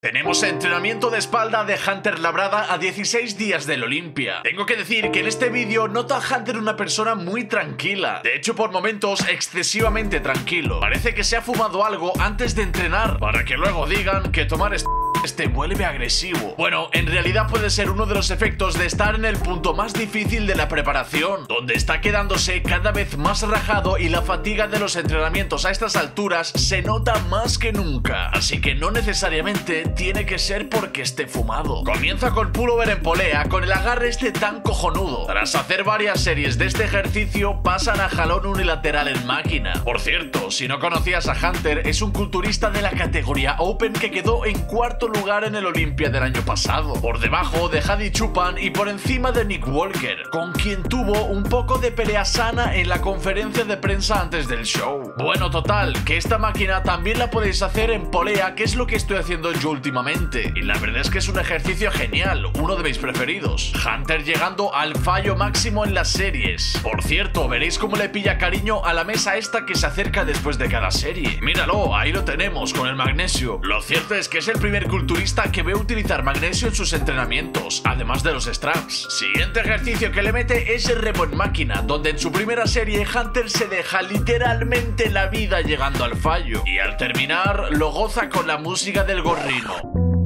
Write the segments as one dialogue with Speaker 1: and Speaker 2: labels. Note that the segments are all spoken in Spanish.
Speaker 1: Tenemos entrenamiento de espalda de Hunter Labrada a 16 días del Olympia. Tengo que decir que en este vídeo noto a Hunter una persona muy tranquila. De hecho, por momentos excesivamente tranquilo. Parece que se ha fumado algo antes de entrenar, para que luego digan que tomar te vuelve agresivo. Bueno, en realidad puede ser uno de los efectos de estar en el punto más difícil de la preparación, donde está quedándose cada vez más rajado y la fatiga de los entrenamientos a estas alturas se nota más que nunca. Así que no necesariamente tiene que ser porque esté fumado. Comienza con pullover en polea, con el agarre tan cojonudo. Tras hacer varias series de este ejercicio, pasan a jalón unilateral en máquina. Por cierto, si no conocías a Hunter, es un culturista de la categoría Open que quedó en cuarto lugar en el Olympia del año pasado, por debajo de Hadi Choopan y por encima de Nick Walker, con quien tuvo un poco de pelea sana en la conferencia de prensa antes del show. Bueno, total, que esta máquina también la podéis hacer en polea, que es lo que estoy haciendo yo últimamente, y la verdad es que es un ejercicio genial, uno de mis preferidos. Hunter llegando al fallo máximo en las series. Por cierto, veréis cómo le pilla cariño a la mesa esta que se acerca después de cada serie. Míralo, ahí lo tenemos, con el magnesio. Lo cierto es que es el primer culturista que ve utilizar magnesio en sus entrenamientos, además de los straps. Siguiente ejercicio que le mete es el remo en máquina, donde en su primera serie Hunter se deja literalmente la vida llegando al fallo, y al terminar lo goza con la música del gorrino.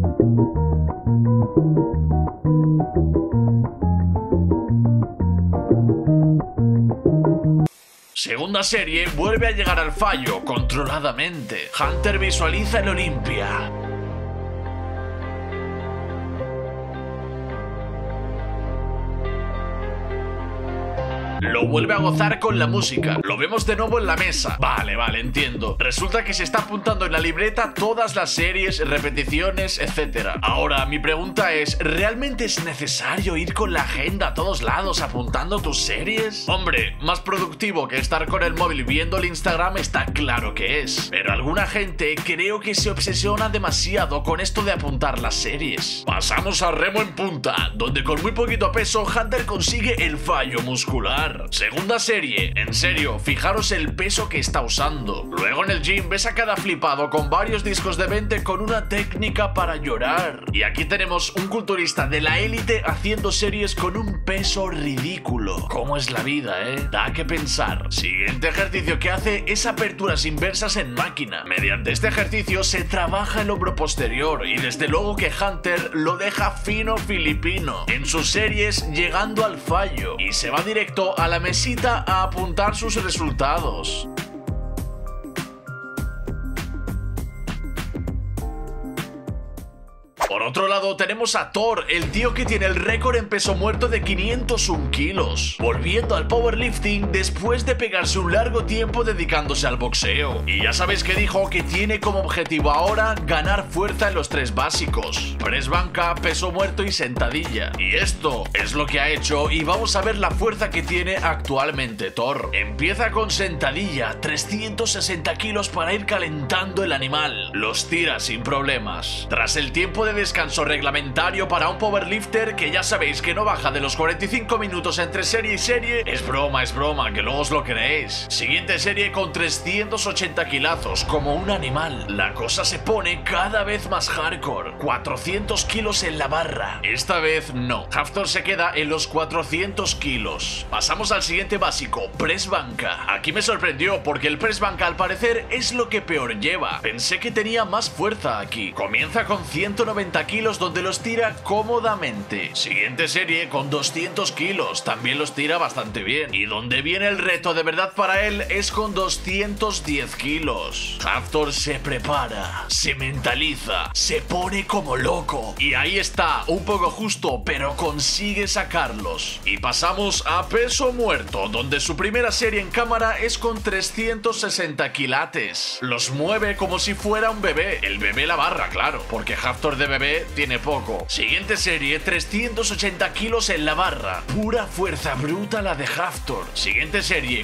Speaker 1: Segunda serie, vuelve a llegar al fallo, controladamente. Hunter visualiza el Olympia. Lo vuelve a gozar con la música. Lo vemos de nuevo en la mesa. Vale, entiendo. Resulta que se está apuntando en la libreta todas las series, repeticiones, etc. Ahora, mi pregunta es, ¿realmente es necesario ir con la agenda a todos lados apuntando tus series? Hombre, más productivo que estar con el móvil viendo el Instagram está claro que es. Pero alguna gente creo que se obsesiona demasiado con esto de apuntar las series. Pasamos a remo en punta, donde con muy poquito peso Hunter consigue el fallo muscular. Segunda serie, en serio, fijaros el peso que está usando. Luego en el gym ves a cada flipado con varios discos de 20 con una técnica para llorar. Y aquí tenemos un culturista de la élite haciendo series con un peso ridículo. ¿Cómo es la vida, Da que pensar. Siguiente ejercicio que hace es aperturas inversas en máquina. Mediante este ejercicio se trabaja el hombro posterior y desde luego que Hunter lo deja fino filipino en sus series llegando al fallo y se va directo a la mesita a apuntar sus resultados. Por otro lado tenemos a Thor, el tío que tiene el récord en peso muerto de 501 kilos, volviendo al powerlifting después de pegarse un largo tiempo dedicándose al boxeo. Y ya sabéis que dijo que tiene como objetivo ahora ganar fuerza en los 3 básicos: press banca, peso muerto y sentadilla. Y esto es lo que ha hecho y vamos a ver la fuerza que tiene actualmente Thor. Empieza con sentadilla, 360 kilos para ir calentando el animal. Los tira sin problemas. Tras el tiempo de descanso reglamentario para un powerlifter que ya sabéis que no baja de los 45 minutos entre serie y serie, es broma, que luego os lo creéis. Siguiente serie con 380 kilazos, como un animal. La cosa se pone cada vez más hardcore. 400 kilos en la barra. Esta vez no. Hafthor se queda en los 400 kilos. Pasamos al siguiente básico, press banca. Aquí me sorprendió porque el press banca al parecer es lo que peor lleva. Pensé que tenía más fuerza aquí. Comienza con 190 kilos donde los tira cómodamente. Siguiente serie con 200 kilos, también los tira bastante bien. Y donde viene el reto de verdad para él es con 210 kilos. Hafthor se prepara, se mentaliza, se pone como loco. Y ahí está, un poco justo, pero consigue sacarlos. Y pasamos a peso muerto, donde su primera serie en cámara es con 360 quilates. Los mueve como si fuera un bebé. El bebé la barra, claro, porque Hafthor de bebé tiene poco. Siguiente serie, 380 kilos en la barra. Pura fuerza bruta la de Hafthor. Siguiente serie,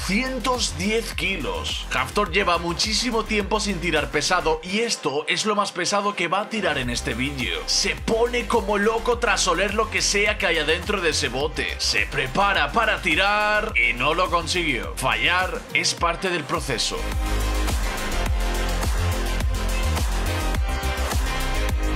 Speaker 1: 410 kilos. Hafthor lleva muchísimo tiempo sin tirar pesado y esto es lo más pesado que va a tirar en este vídeo. Se pone como loco tras oler lo que sea que haya dentro de ese bote. Se prepara para tirar y no lo consiguió. Fallar es parte del proceso.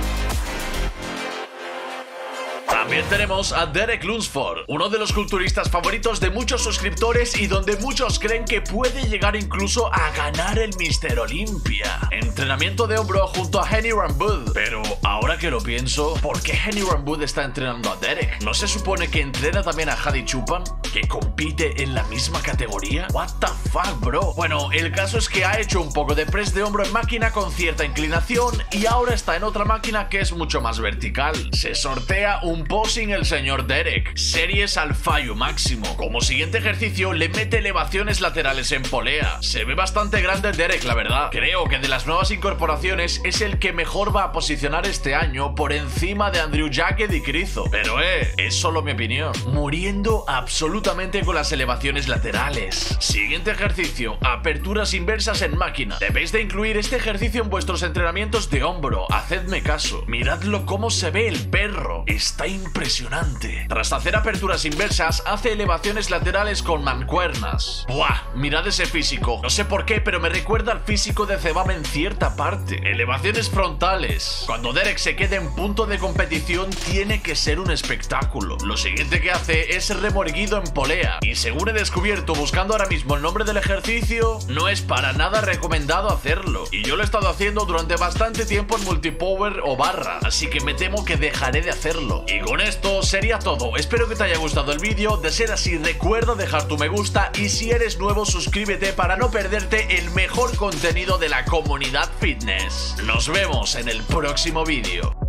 Speaker 1: También tenemos a Derek Lunsford, uno de los culturistas favoritos de muchos suscriptores y donde muchos creen que puede llegar incluso a ganar el Mr. Olympia. Entrenamiento de hombro junto a Henry Ramboud. Pero ahora que lo pienso, ¿por qué Henry Ramboud está entrenando a Derek? ¿No se supone que entrena también a Hadi Choopan, que compite en la misma categoría? What the fuck, bro. Bueno, el caso es que ha hecho un poco de press de hombro en máquina con cierta inclinación y ahora está en otra máquina que es mucho más vertical. Se sortea un posing el señor Derek, series al fallo máximo. Como siguiente ejercicio le mete elevaciones laterales en polea. Se ve bastante grande el Derek, la verdad. Creo que de las nuevas incorporaciones es el que mejor va a posicionar este año por encima de Andrew Jacked y Krizo. Pero es solo mi opinión. Muriendo absolutamente con las elevaciones laterales. Siguiente ejercicio, aperturas inversas en máquina. Debéis de incluir este ejercicio en vuestros entrenamientos de hombro. Hacedme caso. Miradlo cómo se ve el perro. Está impresionante. Tras hacer aperturas inversas, hace elevaciones laterales con mancuernas. ¡Buah! Mirad ese físico. No sé por qué, pero me recuerda al físico de Cebam en cierta parte. Elevaciones frontales. Cuando Derek se quede en punto de competición, tiene que ser un espectáculo. Lo siguiente que hace es remorguido en polea. Y según he descubierto buscando ahora mismo el nombre del ejercicio, no es para nada recomendado hacerlo. Y yo lo he estado haciendo durante bastante tiempo en multipower o barra, así que me temo que dejaré de hacerlo. Y con esto sería todo. Espero que te haya gustado el vídeo. De ser así, recuerda dejar tu me gusta y si eres nuevo, suscríbete para no perderte el mejor contenido de la comunidad fitness. Nos vemos en el próximo vídeo.